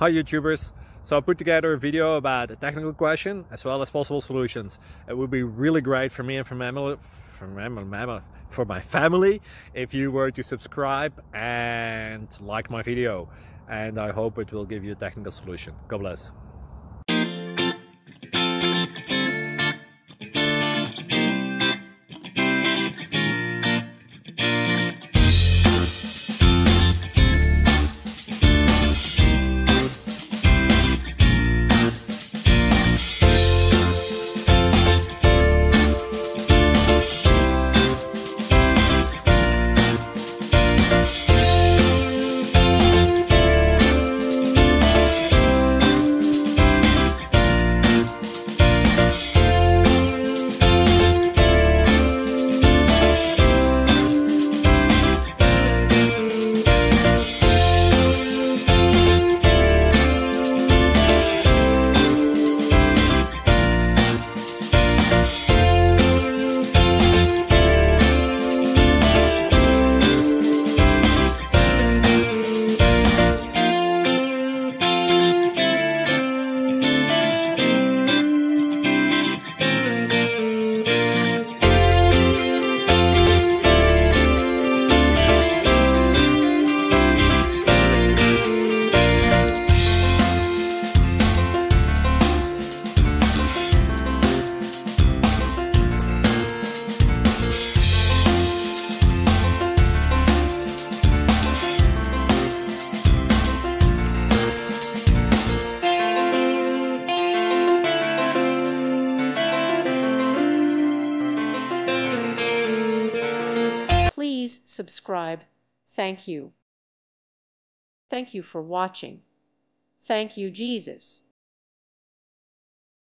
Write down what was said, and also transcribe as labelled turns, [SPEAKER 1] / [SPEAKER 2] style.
[SPEAKER 1] Hi YouTubers. So I put together a video about a technical question as well as possible solutions. It would be really great for me and for my family if you were to subscribe and like my video. And I hope it will give you a technical solution. God bless.
[SPEAKER 2] Please subscribe. Thank you. Thank you for watching. Thank you, Jesus.